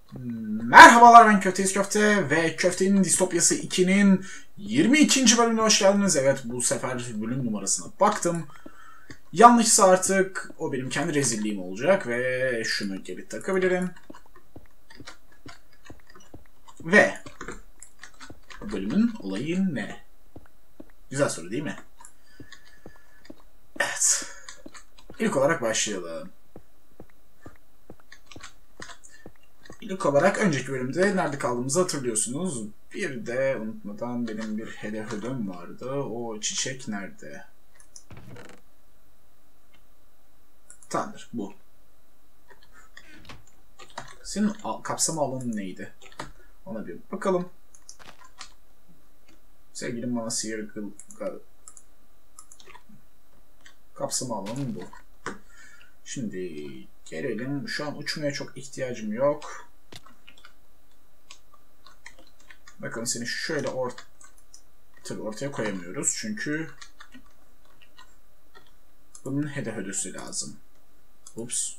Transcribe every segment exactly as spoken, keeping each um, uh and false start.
Merhabalar, ben Köfteyiz Köfte ve Köfte'nin Distopyası iki'nin yirmi ikinci bölümüne hoş geldiniz. Evet, bu sefer bölüm numarasına baktım. Yanlışsa artık o benim kendi rezilliğim olacak ve şunu geri takabilirim. Ve bu bölümün olayı ne? Güzel soru değil mi? Evet. İlk olarak başlayalım. İlk olarak önceki bölümde nerede kaldığımızı hatırlıyorsunuz. Bir de unutmadan benim bir hedef ödüm vardı. O çiçek nerede? Tamamdır, bu. Senin kapsama alanın neydi? Ona bir bakalım. Sevgilim bana sihir kapsama alanın bu. Şimdi gelelim. Şu an uçmaya çok ihtiyacım yok. Bakın seni şöyle ort ortaya koyamıyoruz. Çünkü bunun hedef ödüsü lazım. Ups.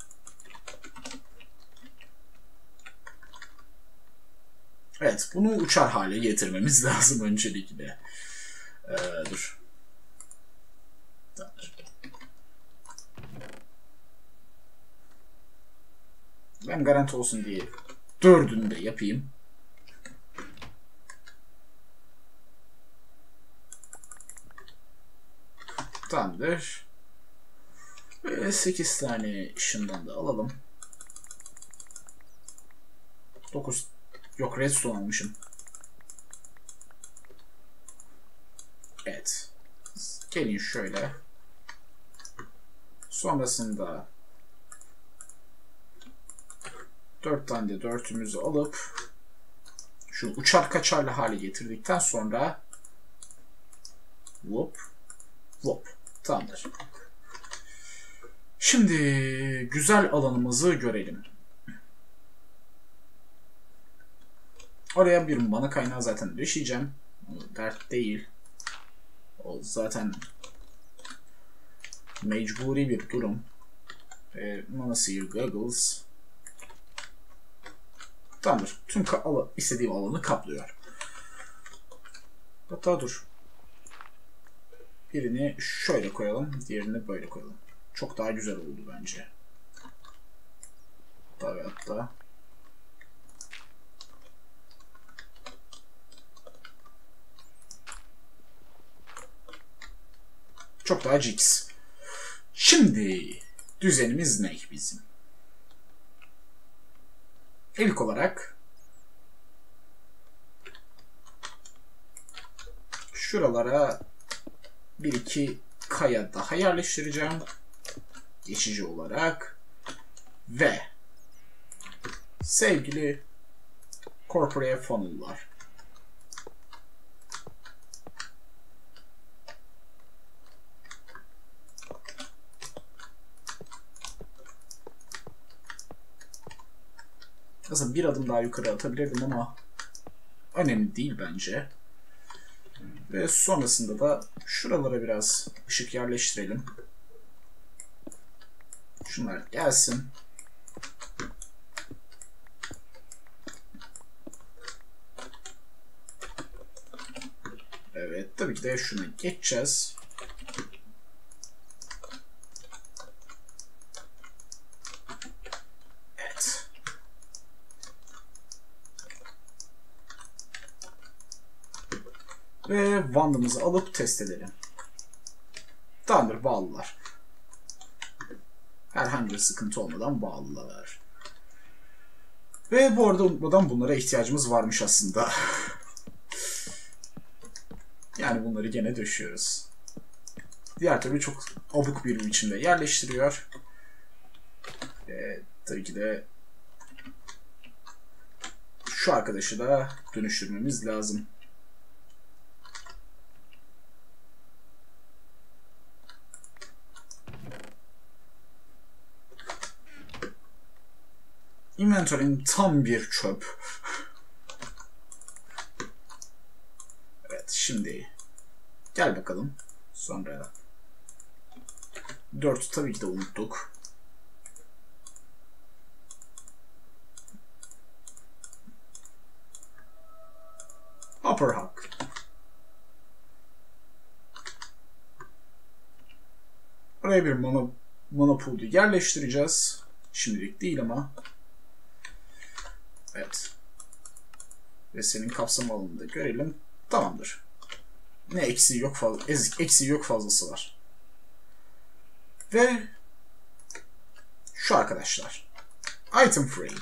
Evet, bunu uçar hale getirmemiz lazım öncelikle. Ee, dur. Tamamdır. Ben garanti olsun diye dördünü de yapayım. Tamamdır. Ve sekiz tane ışından da alalım. dokuz. Yok, redstone almışım. Evet. Gelin şöyle. Sonrasında dört tane de dörtümüzü alıp şu uçar kaçarlı hale getirdikten sonra whoop whoop. Tamamdır. Şimdi güzel alanımızı görelim. Oraya bir mana kaynağı zaten düşeceğim. O dert değil. O zaten mecburi bir durum. E, mana Seer Goggles. Tamamdır. Tüm istediğim alanı kaplıyor. Hatta dur. Birini şöyle koyalım. Diğerini böyle koyalım. Çok daha güzel oldu bence. Tabii hatta. Çok daha cix. Şimdi düzenimiz ne bizim? İlk olarak şuralara bir iki kaya daha yerleştireceğim. Geçici olarak. Ve sevgili Corporea Funnel'lar. Aslında bir adım daha yukarı atabilirdim ama önemli değil bence. Ve sonrasında da şuralara biraz ışık yerleştirelim. Şunlar gelsin. Evet, tabii ki de şuna geçeceğiz. Evet. Ve wandımızı alıp test edelim. Tamamdır, bağlılar. Herhangi bir sıkıntı olmadan bağlılar. Ve bu arada unutmadan bunlara ihtiyacımız varmış aslında. Yani bunları gene döşüyoruz. Diğer türlü çok abuk bir biçimde yerleştiriyor. Ee, tabii ki de şu arkadaşı da dönüştürmemiz lazım. Inventory'nin tam bir çöp. Evet, şimdi gel bakalım. Sonra dört tabii ki de unuttuk. Upper Hug. Oraya bir mana, mana pool'u yerleştireceğiz. Şimdilik değil ama. Evet. Ve senin kapsam alanını da görelim. Tamamdır. Ne eksiği yok fazla, eksiği yok fazlası var. Ve şu arkadaşlar. Item Frame.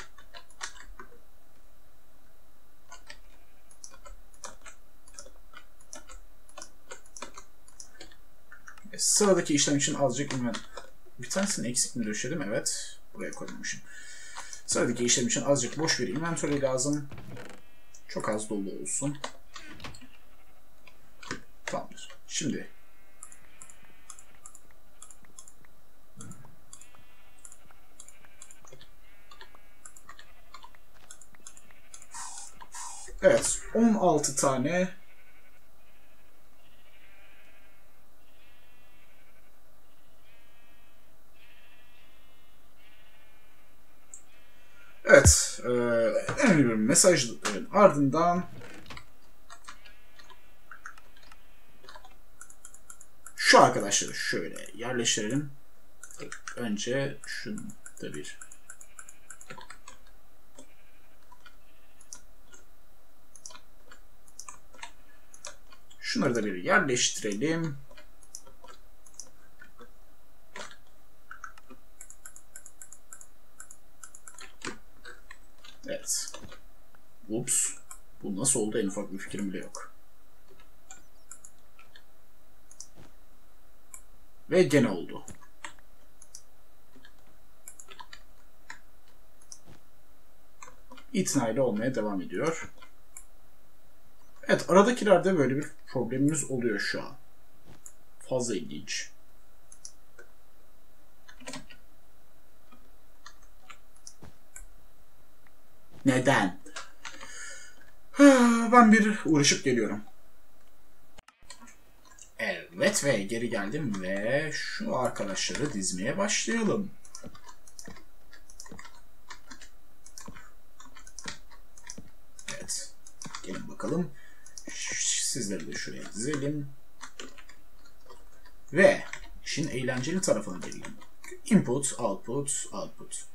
Ve sıradaki işlem için azıcık inven... Bir tanesini eksik mi döşedim? Evet. Buraya koymamışım. Sıradaki işlem için azıcık boş bir inventory lazım. Çok az dolu olsun. Tamamdır. Şimdi evet, on altı tane evet e, önemli bir mesajın ardından şu arkadaşları şöyle yerleştirelim. Önce şunu da bir şunları da bir yerleştirelim. Evet. Ups. Bu nasıl oldu? En ufak bir fikrim bile yok. Ve gene oldu. İtinayla olmaya devam ediyor. Evet, aradakilerde böyle bir problemimiz oluyor şu an. Fazla ilginç. Neden? Ben bir uğraşıp geliyorum. Evet ve geri geldim ve şu arkadaşları dizmeye başlayalım. Evet. Gelin bakalım. Sizleri de şuraya dizelim. Ve işin eğlenceli tarafına gelelim. Input, output, output.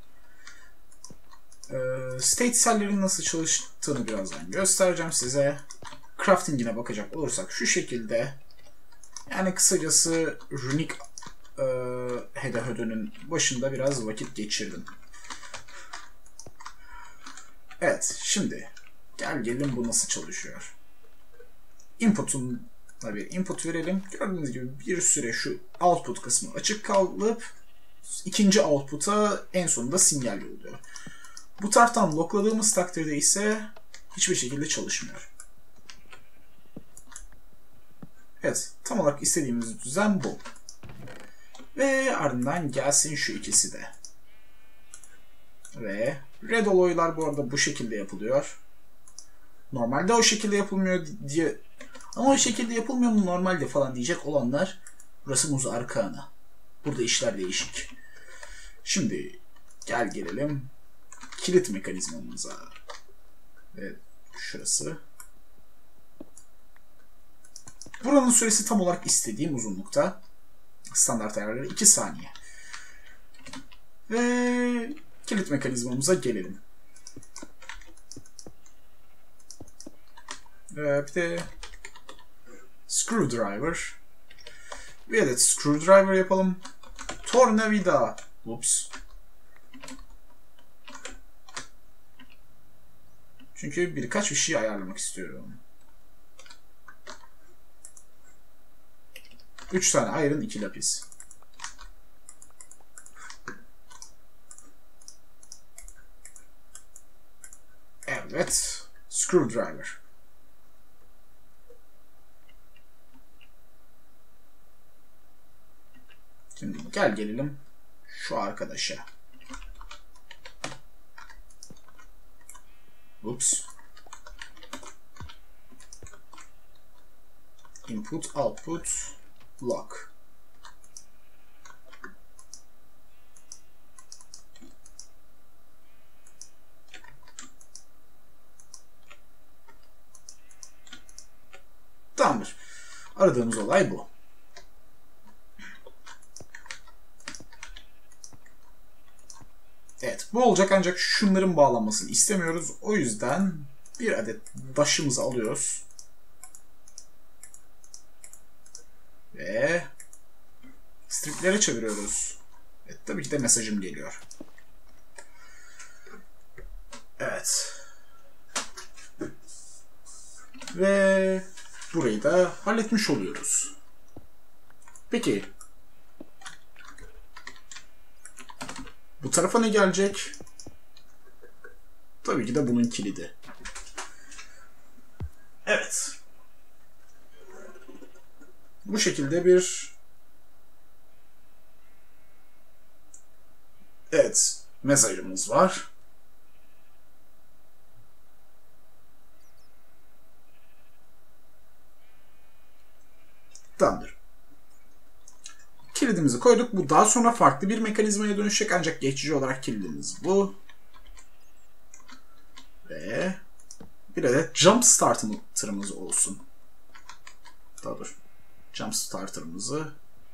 Ee, state cell'lerin nasıl çalıştığını birazdan göstereceğim size. Crafting'ine bakacak olursak şu şekilde. Yani kısacası Runic e, Hedahöd'ünün başında biraz vakit geçirdim. Evet, şimdi gel gelin bu nasıl çalışıyor. Input'una bir input verelim. Gördüğünüz gibi bir süre şu output kısmı açık kalıp ikinci output'a en sonunda sinyal yolluyor. Bu taraftan lockladığımız takdirde ise hiçbir şekilde çalışmıyor. Evet, tam olarak istediğimiz düzen bu. Ve ardından gelsin şu ikisi de. Ve red olaylar bu arada bu şekilde yapılıyor. Normalde o şekilde yapılmıyor diye... Ama o şekilde yapılmıyor mu normalde falan diyecek olanlar, burası muz arkana. Burada işler değişik. Şimdi gel gelelim kilit mekanizmamıza. Ve şurası. Buranın süresi tam olarak istediğim uzunlukta. Standart ayarları iki saniye. Ve kilit mekanizmamıza gelelim. Ee, bir de screwdriver. Bir adet screwdriver yapalım. Tornavida. Ups. Çünkü birkaç bir şey ayarlamak istiyorum. Üç tane iron, iki lapis. Evet. Screwdriver. Şimdi gel gelelim şu arkadaşa. Ups. Input, output, lock. Tamamdır. Aradığımız olay bu. Evet, bu olacak ancak şunların bağlanmasını istemiyoruz. O yüzden bir adet daşımızı alıyoruz. Ve striplere çeviriyoruz. Evet, tabii ki de mesajım geliyor. Evet. Ve burayı da halletmiş oluyoruz. Peki. Bu tarafa ne gelecek? Tabii ki de bunun kilidi. Evet. Bu şekilde bir... Evet. Mesajımız var. Tamamdır. Kilidimizi koyduk. Bu daha sonra farklı bir mekanizmaya dönüşecek ancak geçici olarak kilidimiz bu. Ve bir adet jump starter'ımız olsun. Daha dur. Jump starter'ımızı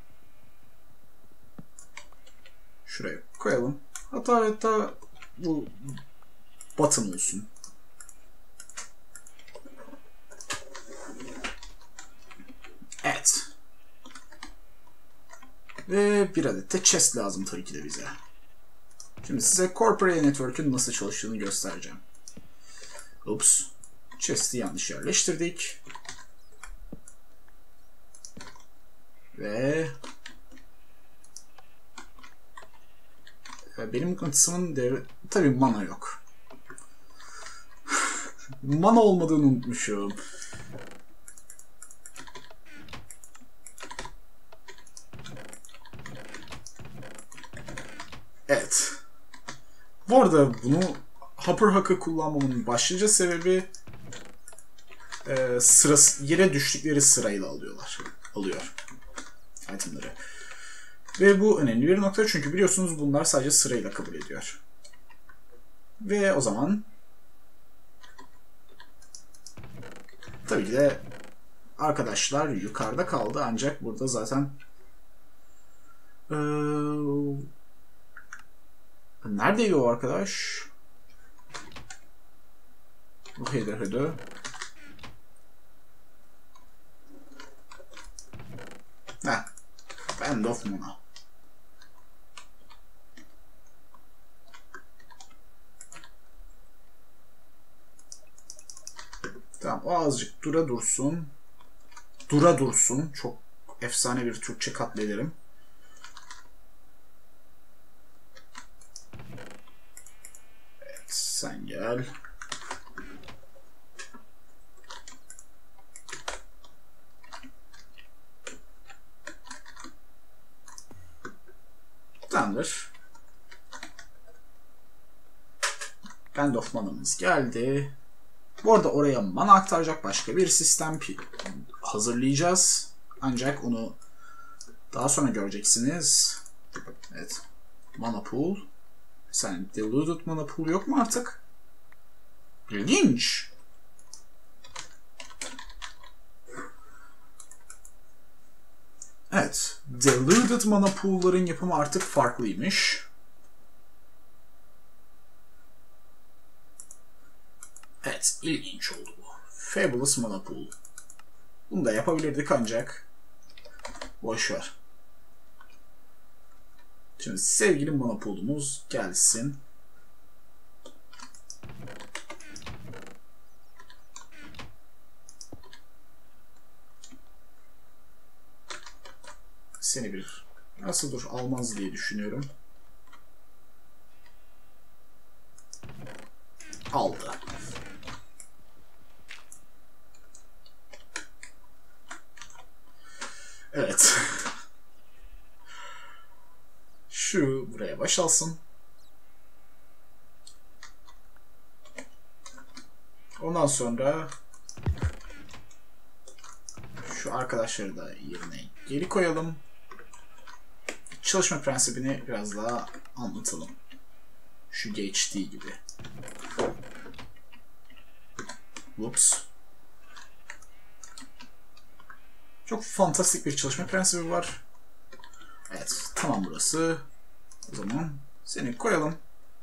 şuraya koyalım. Hatta hatta bu button olsun. Evet. Ve bir adet de chest lazım tabii ki de bize. Şimdi size Corporate Network'ün nasıl çalıştığını göstereceğim. Ups. Chest'i yanlış yerleştirdik. Ve benim mıknatısımın devre... Tabii mana yok. Mana olmadığını unutmuşum. Evet. Bu arada bunu Hopper Hack'ı kullanmamın başlıca sebebi e, sırası, yere düştükleri sırayla alıyorlar. Alıyor. Itemları. Ve bu önemli bir nokta çünkü biliyorsunuz bunlar sadece sırayla kabul ediyor. Ve o zaman tabii ki de arkadaşlar yukarıda kaldı ancak burada zaten ee, neredeydi o arkadaş? Bu header header. Heh. Band of Mana. Tamam, o azıcık dura dursun. Dura dursun. Çok efsane bir Türkçe katlederim. Evet, sen gel. Tamamdır. Band of Mana'mız geldi. Bu arada oraya mana aktaracak başka bir sistem hazırlayacağız. Ancak onu daha sonra göreceksiniz. Evet. Mana pool. Sen diluted mana pool yok mu artık? İlginç. Evet. Diluted mana pool'ların yapımı artık farklıymış. Evet. İlginç oldu bu. Fabulous mana pool. Bunu da yapabilirdik ancak boşver. Şimdi sevgili mana pool'umuz gelsin. Seni bir nasıl dur almaz diye düşünüyorum. Aldı. Evet. Şu buraya boşalsın. Ondan sonra şu arkadaşları da yerine geri koyalım. Çalışma prensibini biraz daha anlatalım. Şu geçtiği gibi. Whoops. Çok fantastik bir çalışma prensibi var. Evet, tamam burası. O zaman seni koyalım.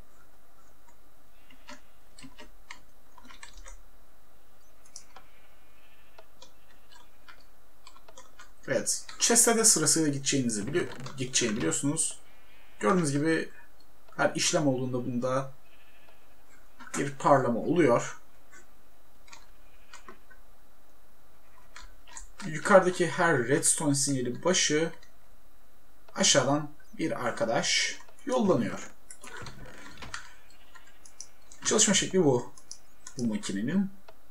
Evet, chest'e de sırasıyla gideceğinizi biliyor, gideceğini biliyorsunuz. Gördüğünüz gibi her işlem olduğunda bunda bir parlama oluyor. Yukarıdaki her redstone sinyali başı aşağıdan bir arkadaş yollanıyor. Çalışma şekli bu. Bu makinenin.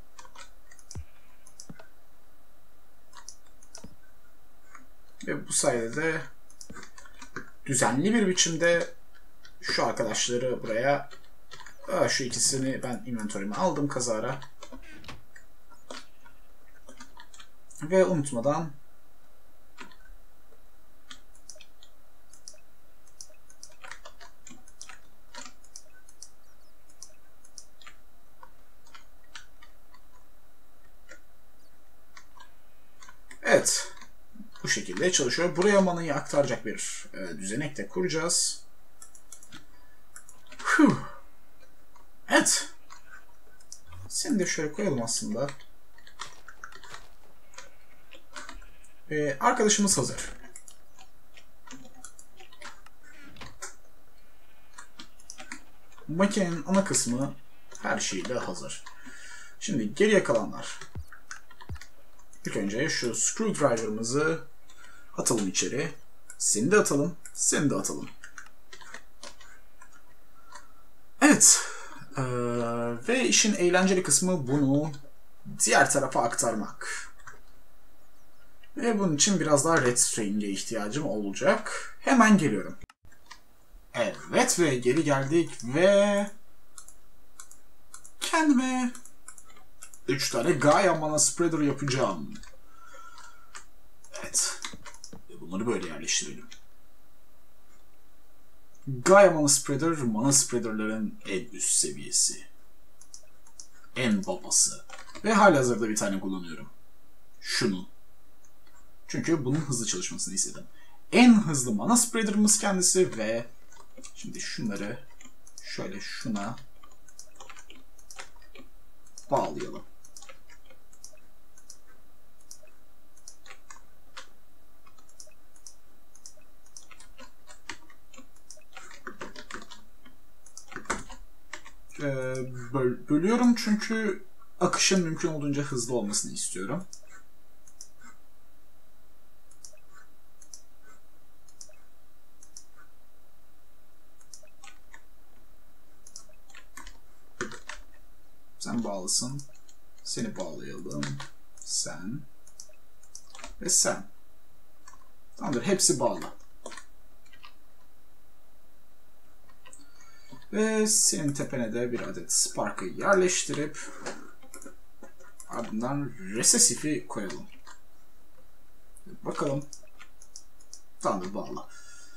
Ve bu sayede de düzenli bir biçimde şu arkadaşları buraya, aa, şu ikisini ben inventory'ime aldım kazara. Ve unutmadan evet, bu şekilde çalışıyor. Buraya manayı aktaracak bir e, düzenek de kuracağız. Huh. Evet. Seni de şöyle koyalım aslında. Ee, arkadaşımız hazır. Makinenin ana kısmı her şeyle hazır. Şimdi geriye kalanlar. İlk önce şu screwdriver'ımızı atalım içeri. Seni de atalım, seni de atalım. Evet. Ee, ve işin eğlenceli kısmı bunu diğer tarafa aktarmak. Ve bunun için biraz daha redstone'e ihtiyacım olacak. Hemen geliyorum. Evet ve geri geldik ve kendime üç tane Gaia Mana Spreader yapacağım. Evet. Ve bunları böyle yerleştirelim. Gaia Mana Spreader, Mana Spreader'ların en üst seviyesi. En babası. Ve halihazırda bir tane kullanıyorum. Şunu. Çünkü bunun hızlı çalışmasını istedim. En hızlı Mana Spreader'ımız kendisi ve şimdi şunları şöyle şuna bağlayalım. Ee, böl bölüyorum çünkü akışın mümkün olduğunca hızlı olmasını istiyorum. Sen bağlısın. Seni bağlayalım. Sen. Ve sen. Tamamdır. Hepsi bağlı. Ve senin tepene de bir adet Spark'ı yerleştirip ardından Recessive'i koyalım. Bakalım. Tamamdır. Bağlı.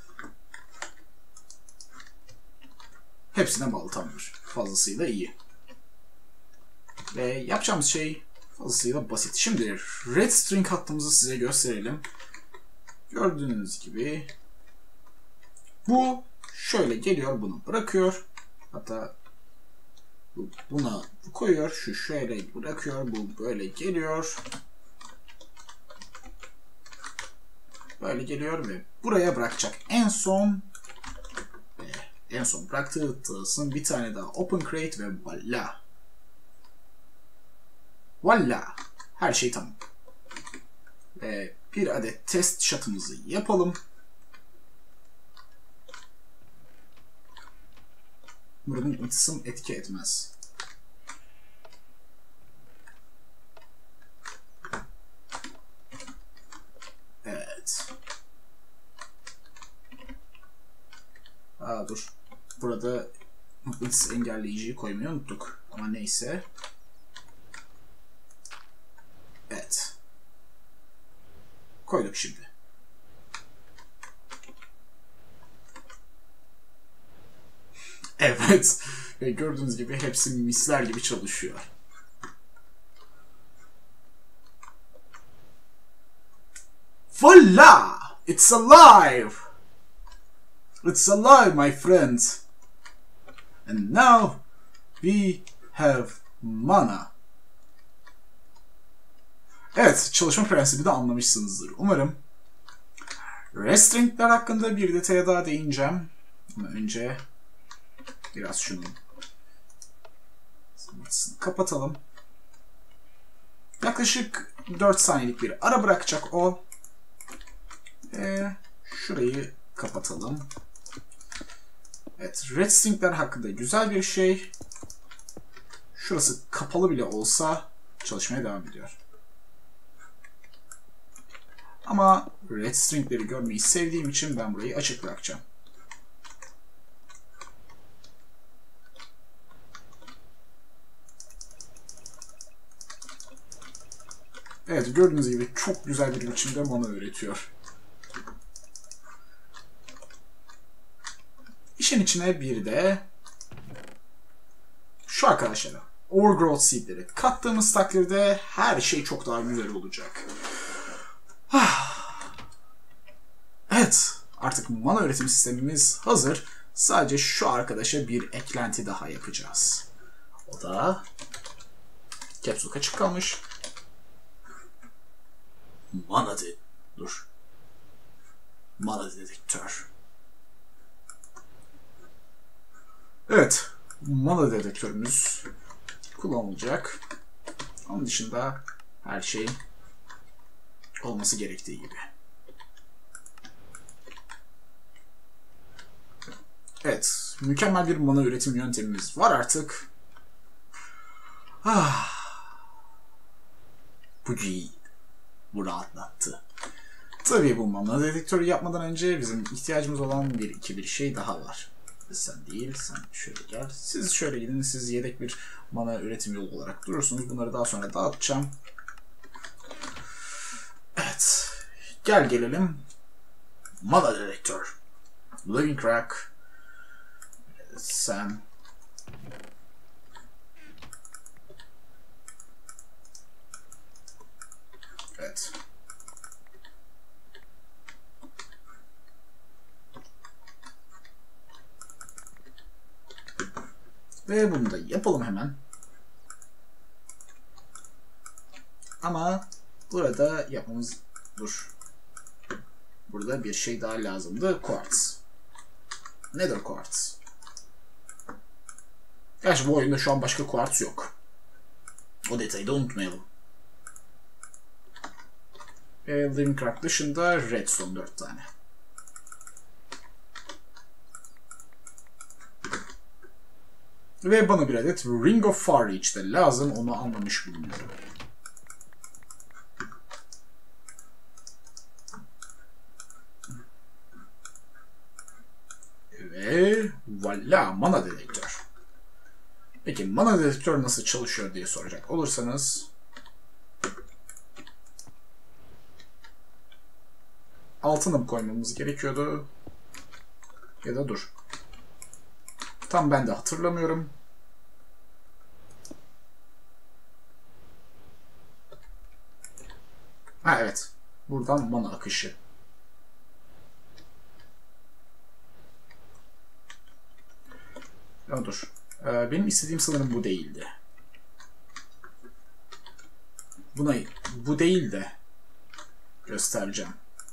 Hepsine bağlı. Tamamdır. Fazlasıyla iyi. Ve yapacağımız şey fazlasıyla basit. Şimdi red string hattımızı size gösterelim. Gördüğünüz gibi bu şöyle geliyor, bunu bırakıyor. Hatta buna koyuyor, şu şöyle bırakıyor, bu böyle geliyor. Böyle geliyor ve buraya bırakacak. En son ve en son bıraktığı tılsım bir tane daha open crate ve voila. Voila. Her şey tamam. Ve bir adet test shot'ımızı yapalım. Umarım ıtısım etki etmez. Evet. Aa dur. Burada mıknatıs engelleyiciyi koymayı unuttuk. Ama neyse. Evet. Koyduk şimdi. Evet. Ve gördüğünüz gibi hepsi misler gibi çalışıyor. Voila! It's alive! It's alive, my friends. And now we have mana. Evet, çalışma prensibi de anlamışsınızdır. Umarım. Restringler hakkında bir detaya daha değineceğim. Ama önce biraz şunun zımbırtısını kapatalım. Yaklaşık dört saniyelik bir ara bırakacak o. Ve şurayı kapatalım. Evet, restringler hakkında güzel bir şey. Şurası kapalı bile olsa çalışmaya devam ediyor. Ama red stringleri görmeyi sevdiğim için ben burayı açık bırakacağım. Evet, gördüğünüz gibi çok güzel bir biçimde mana üretiyor. İşin içine bir de şu arkadaşlara Overgrowth Seed'leri kattığımız takdirde her şey çok daha güzel olacak. Evet, artık mana üretim sistemimiz hazır. Sadece şu arkadaşa bir eklenti daha yapacağız. O da Caps Lock açık kalmış. Mana de... Dur. Mana dedektör. Evet, mana dedektörümüz kullanılacak. Onun dışında her şey olması gerektiği gibi. Evet, mükemmel bir mana üretim yöntemimiz var artık. Ah. Bu iyi. Bu rahatlattı. Tabii bu mana dedektörü yapmadan önce bizim ihtiyacımız olan bir iki bir şey daha var. Sen değil, sen şöyle gel. Siz şöyle gidin, siz yedek bir mana üretim yolu olarak durursunuz. Bunları daha sonra dağıtacağım. Evet. Gel gelelim. Mana dedektör. Living Crack. Sen. Evet. Ve bunu da yapalım hemen. Ama burada yapmamız... Dur. Burada bir şey daha lazımdı. Quartz. Nether Quartz. Gerçi bu oyunda şu an başka quartz yok. O detayı da unutmayalım. Ve Living Crack dışında Redstone dört tane. Ve bana bir adet Ring of Far Reach de lazım. Onu anlamış bulunuyorum. Ve voila, mana dedektör. Peki mana dedektör nasıl çalışıyor diye soracak olursanız altına mı koymamız gerekiyordu? Ya da dur. Tam ben de hatırlamıyorum. Ha evet. Buradan mana akışı. Ya dur. Ee, benim istediğim sanırım bu değildi. Buna bu değil de göstereceğim.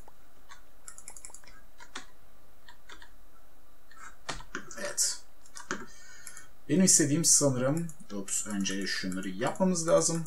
Evet. Benim istediğim sanırım... Ups, önce şunları yapmamız lazım.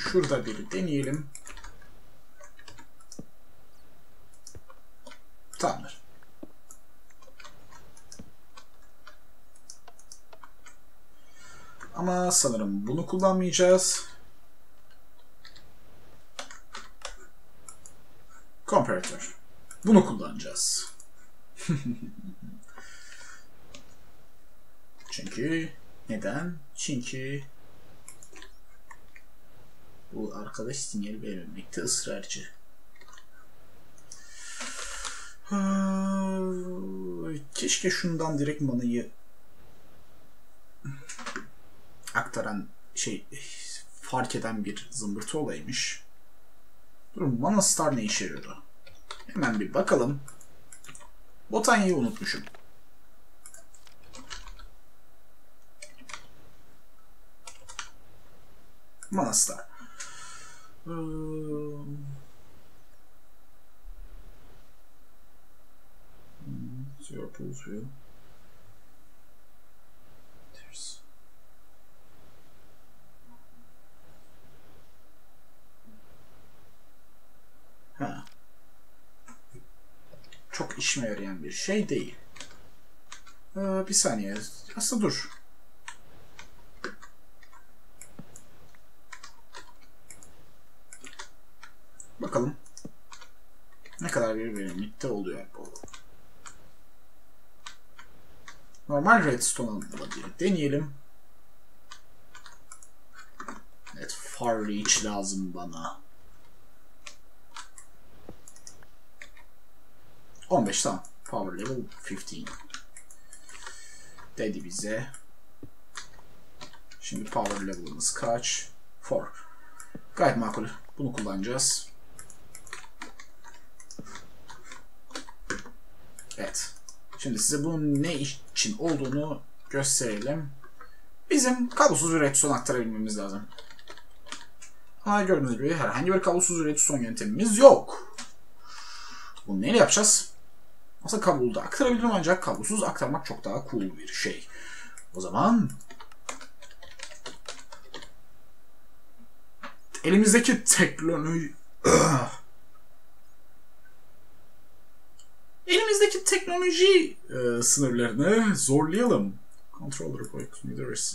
şurada bir deneyelim. Tamamdır. Ama sanırım bunu kullanmayacağız. Komparatör. Bunu kullanacağız. Çünkü neden? Çünkü bu arkadaş sinyal vermemekte ısrarcı. Keşke şundan direkt manayı aktaran şey fark eden bir zımbırtı olaymış. Durun, Mana Star ne işe yarıyordu? Hemen bir bakalım. Botanyayı unutmuşum. Mana Star. Zero pulse wheel. There's Ha. Çok işime yarayan bir şey değil. Ee, bir saniye. Aslında dur. Bakalım. Ne kadar bir verimlilikte oluyor bu. Normal redstone'la bir deneyelim. Evet, far reach lazım bana. on beş, tamam. Power level on beş. Dedi bize. Şimdi power level'ımız kaç? dört. Gayet makul. Bunu kullanacağız. Evet. Şimdi size bunun ne için olduğunu gösterelim. Bizim kablosuz bir redstone aktarabilmemiz lazım. Ama gördüğünüz gibi herhangi bir kablosuz redstone yöntemimiz yok. Bunu neyle yapacağız? Aslında kablolu da aktarabilirim ancak kablosuz aktarmak çok daha cool bir şey. O zaman elimizdeki teknoloji elimizdeki teknoloji e, sınırlarını zorlayalım. Controller proximity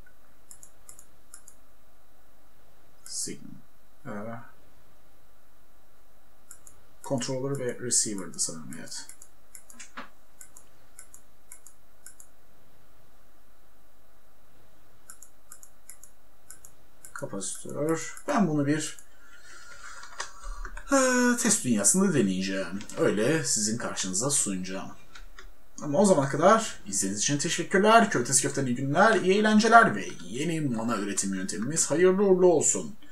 signal. Uh, controller ve receiver'dı sanırım, evet. Kapasitör. Ben bunu bir e, test dünyasında deneyeceğim. Öyle sizin karşınıza sunacağım. Ama o zamana kadar izlediğiniz için teşekkürler. Köftesi köften iyi günler, iyi eğlenceler ve yeni mana üretim yöntemimiz hayırlı uğurlu olsun.